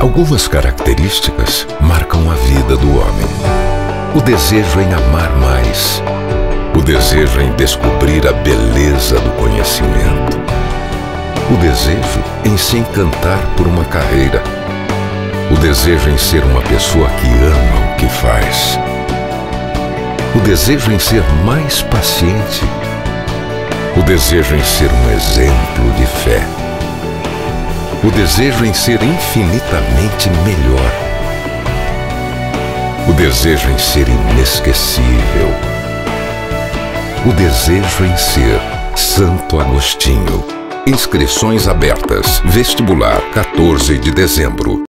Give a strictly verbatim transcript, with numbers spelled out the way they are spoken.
Algumas características marcam a vida do homem. O desejo em amar mais. O desejo em descobrir a beleza do conhecimento. O desejo em se encantar por uma carreira. O desejo em ser uma pessoa que ama o que faz. O desejo em ser mais paciente. O desejo em ser um exemplo de fé. O desejo em ser infinitamente melhor. O desejo em ser inesquecível. O desejo em ser Santo Agostinho. Inscrições abertas. Vestibular, quatorze de dezembro.